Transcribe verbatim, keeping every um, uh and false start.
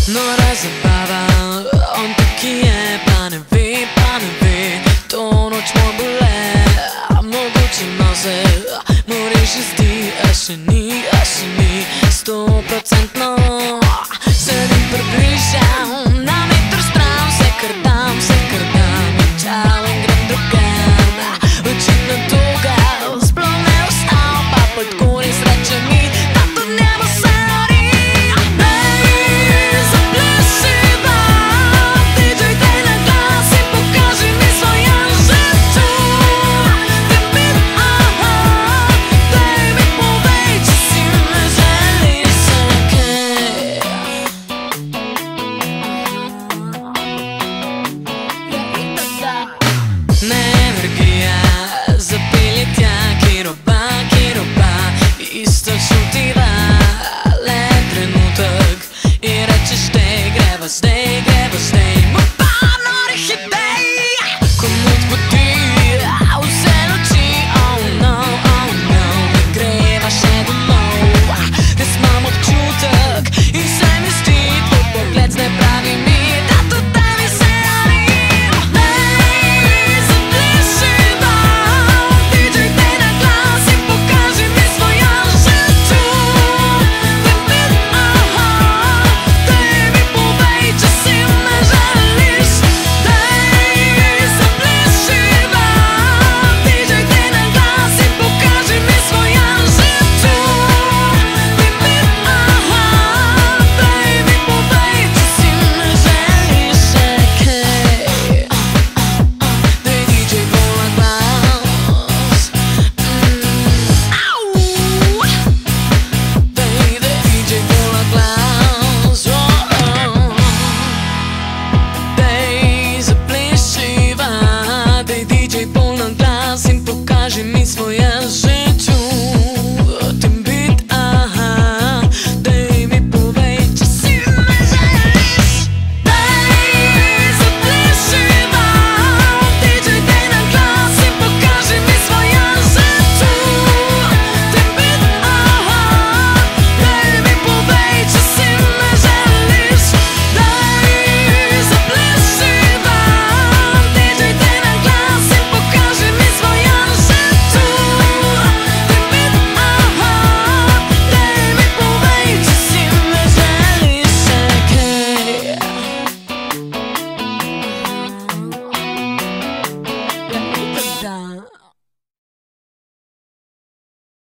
Нора забава, он таки е, па не ви, па не ви. То ноч мо боле, много че носе. Мори шести, а ще ни, а ще ни. Сто процентно седим приближам. На метър стран се кърдам, се кърдам. Чален грам друган, очитна туга. Сплъне остал, па път горе срече ми. Тато няма сари. Не енергия, запили тя, кироба, кироба. Изтъч отива, лен тренутък и рече ще грева с